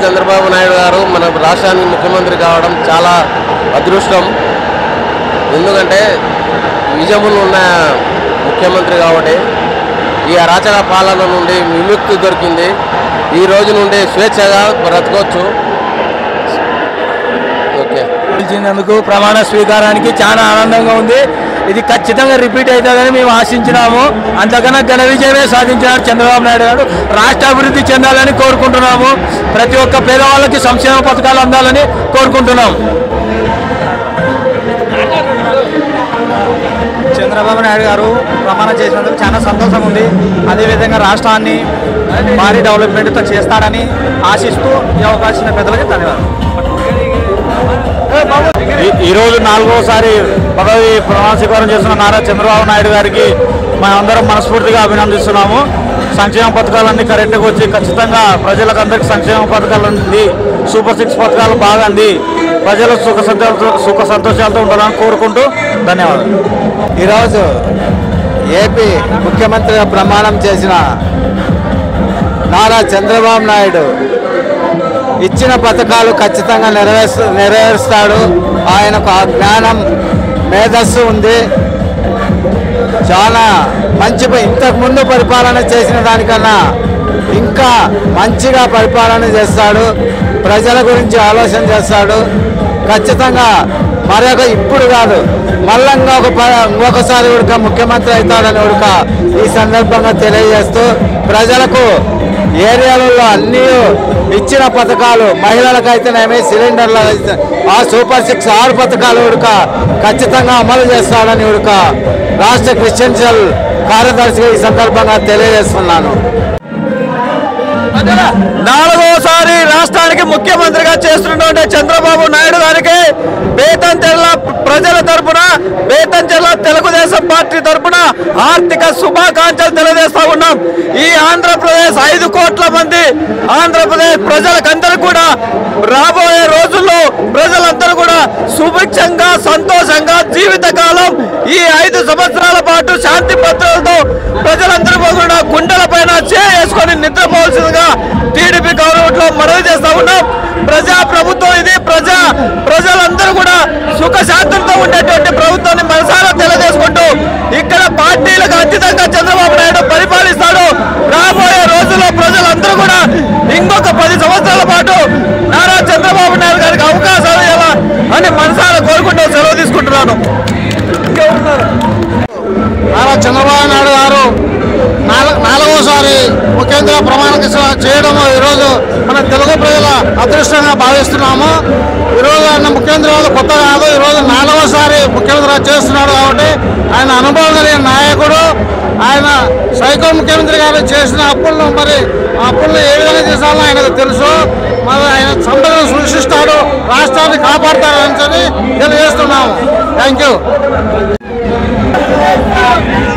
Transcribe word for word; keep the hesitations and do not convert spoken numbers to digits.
చంద్రబాబు నాయుడు గారు మన రాష్ట్రానికి ముఖ్యమంత్రి కావడం చాలా అదృష్టం. ఎందుకంటే విజయములు ఉన్న ముఖ్యమంత్రి కాబట్టి ఈ అరాచక పాలన నుండి విముక్తి దొరికింది. ఈ రోజు నుండి స్వేచ్ఛగా బ్రతకొచ్చు. ఓకే, పిలిచినందుకు ప్రమాణ స్వీకారానికి చాలా ఆనందంగా ఉంది. ఇది ఖచ్చితంగా రిపీట్ అవుతుందని మేము ఆశించినాము. అంతకన్నా ఘన విజయమే సాధించినారు చంద్రబాబు నాయుడు గారు. రాష్ట్ర అభివృద్ధి చెందాలని కోరుకుంటున్నాము. ప్రతి ఒక్క పేదవాళ్ళకి సంక్షేమ పథకాలు అందాలని కోరుకుంటున్నాం. చంద్రబాబు నాయుడు గారు ప్రమాణం చేసినందుకు చాలా సంతోషం ఉంది. అదేవిధంగా రాష్ట్రాన్ని భారీ డెవలప్మెంట్తో చేస్తాడని ఆశిస్తూ ఈ అవకాశం పెద్దలకి ధన్యవాదాలు. ఈరోజు నాలుగోసారి పదవి ప్రమాణ స్వీకారం చేస్తున్న నారా చంద్రబాబు నాయుడు గారికి మేమందరం మనస్ఫూర్తిగా అభినందిస్తున్నాము. సంక్షేమ పథకాలన్నీ కరెక్ట్గా వచ్చి ఖచ్చితంగా ప్రజలకు అందరికీ సంక్షేమ పథకాలు అంది, సూపర్ సిక్స్ పథకాలు బాగా అంది ప్రజలు సుఖ సంతోషాలతో సుఖ సంతోషాలతో ఉండాలని కోరుకుంటూ ధన్యవాదాలు. ఈరోజు ఏపీ ముఖ్యమంత్రిగా ప్రమాణం చేసిన నారా చంద్రబాబు నాయుడు ఇచ్చిన పథకాలు ఖచ్చితంగా నెరవేర్చ నెరవేరుస్తాడు. ఆయనకు ఆ జ్ఞానం మేధస్సు ఉంది. చాలా మంచి ఇంతకుముందు పరిపాలన చేసిన దానికన్నా ఇంకా మంచిగా పరిపాలన చేస్తాడు. ప్రజల గురించి ఆలోచన చేస్తాడు. ఖచ్చితంగా మరొక ఇప్పుడు కాదు మళ్ళంగా ఒక ఇంకొకసారి ఉడక ముఖ్యమంత్రి అవుతాడని ఉడక ఈ సందర్భంగా తెలియజేస్తూ ప్రజలకు ఏరియాలలో అన్నీ ఇచ్చిన పథకాలు మహిళలకైతేనేమి సిలిండర్ల ఆ సూపర్ సిక్స్ ఆరు పథకాలు ఉడక ఖచ్చితంగా అమలు చేస్తాడని ఉడక రాష్ట్ర క్రిస్టియన్షియల్ కార్యదర్శిగా ఈ సందర్భంగా తెలియజేస్తున్నాను. నాలుగోసారి రాష్ట్రానికి ముఖ్యమంత్రిగా చేస్తున్నటువంటి చంద్రబాబు నాయుడు గారికి బేతంచెర్ల ప్రజల తరపున బేతంచెర్ల తెలుగుదేశం పార్టీ తరపున ఆర్థిక శుభాకాంక్షలు తెలియజేస్తా ఉన్నాం. ఈ ఆంధ్రప్రదేశ్ ఐదు కోట్ల మంది ఆంధ్రప్రదేశ్ ప్రజలకందరూ కూడా రాబోయే రోజుల్లో ప్రజలందరూ కూడా సుభిక్షంగా సంతోషంగా జీవితకాలం ఈ ఐదు సంవత్సరాల పాటు శాంతి భద్రతలతో ప్రజలందరూ కూడా గుండెల పైన చేసుకొని నిద్రపోవాల్సిందిగా టీడీపీ గవర్నమెంట్ లో మనవి చేస్తా ఉన్నాం. ప్రజా ప్రభుత్వం ఇది. ప్రజా ప్రజలందరూ కూడా సుఖశాంతులతో ఉండేటువంటి ప్రభుత్వాన్ని మనసారా తెలియజేసుకుంటూ ఇక్కడ పార్టీలకు అతీతంగా చంద్రబాబు నాయుడు పరిపాలిస్తాడు. రాబోయే రోజుల్లో ప్రజలందరూ కూడా ఇంకొక పది సంవత్సరాల పాటు నారా చంద్రబాబు నాయుడు గారికి అవకాశాలు ఇవ్వాలా అని మనసారా కోరుకుంటూ సెలవు తీసుకుంటున్నాను. నారా చంద్రబాబు నాయుడు గారు నాలుగోసారి ముఖ్యంగా ప్రమాణ చేయడం ఈరోజు మన తెలుగు ప్రజల అదృష్టంగా భావిస్తున్నాము. ఈరోజు ఆయన ముఖ్యమంత్రి వాళ్ళు కొత్త కాదు, ఈరోజు నాలుగోసారి ముఖ్యమంత్రి చేస్తున్నాడు కాబట్టి ఆయన అనుభవం కలిగిన నాయకుడు. ఆయన సైకో ముఖ్యమంత్రి గారు చేసిన అప్పులను మరి ఆ అప్పులను ఏ విధంగా చేశాలో ఆయనకు తెలుసు. మరి ఆయన సంపదను సృష్టిస్తాడు, రాష్ట్రాన్ని కాపాడతాడని తెలియజేస్తున్నాము. Thank you.